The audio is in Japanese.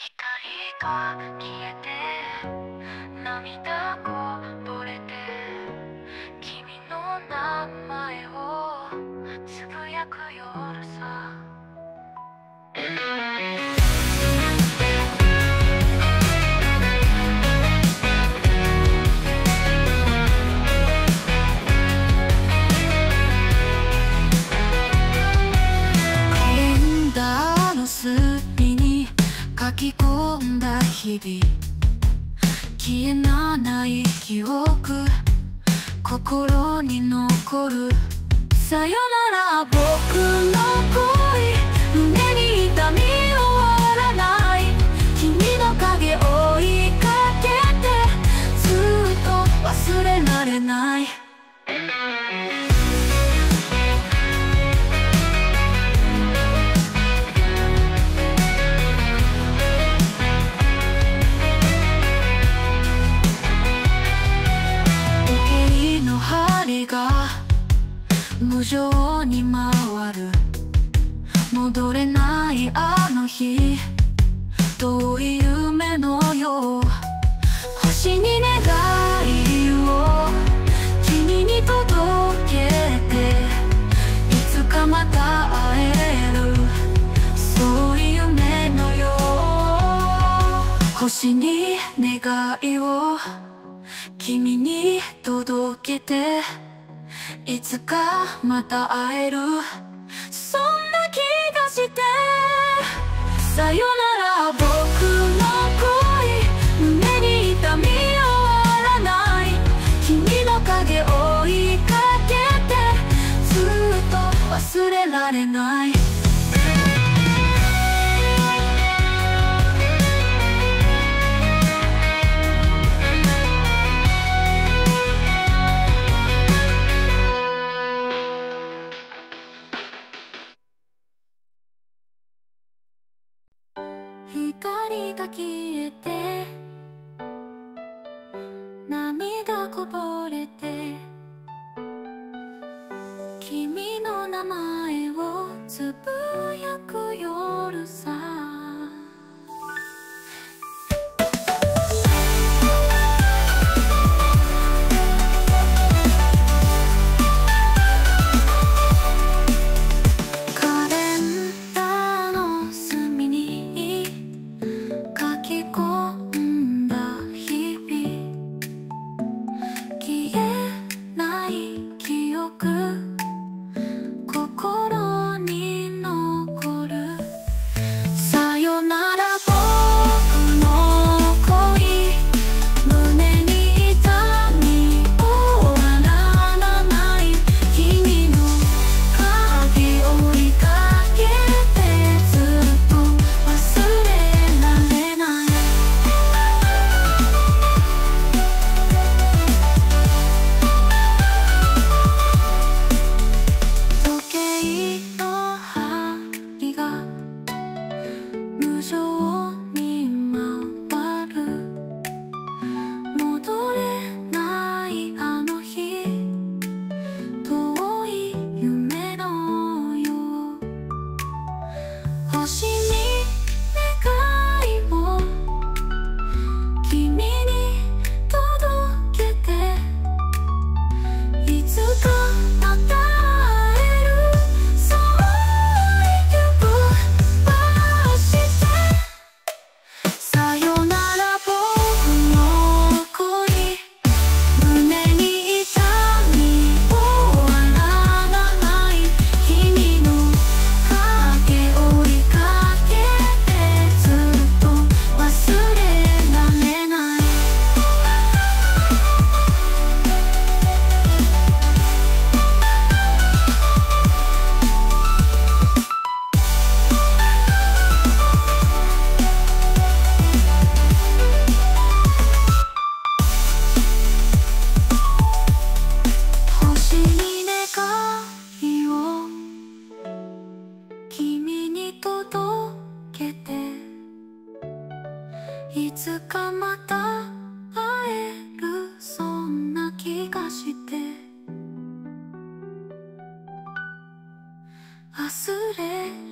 光が消えて涙こぼれて君の名前をつぶやく夜さ。カレンダーの隅に書き込んだ日々、消えない記憶、心に残る。さよなら僕の恋、胸に痛み終わらない。君の影追いかけてずっと忘れられない。無情に回る、戻れないあの日、遠い夢のよう。星に願いを君に届けて、いつかまた会える、そういう夢のよう。星に願いを君に届けて、いつかまた会える、そんな気がして。さよなら僕の恋、胸に痛み終わらない。君の影追いかけてずっと忘れられない。光が消えて涙こぼれて、君の名前をつぶやく夜さ。心に残る。さよなら僕の恋、胸に痛み終わらない。君の影追いかけてずっと忘れられない。時計の針が無情に回る、戻れないあの日、遠い夢のよう。星に願いを君に届けて、いつかまた会える、そういうグッバイして。さよなら僕の恋、胸に痛み終わらない。君の影追いかけてずっと忘れられない。星に願いを君に届けて、いつかまた会える、そんな気がして。忘れ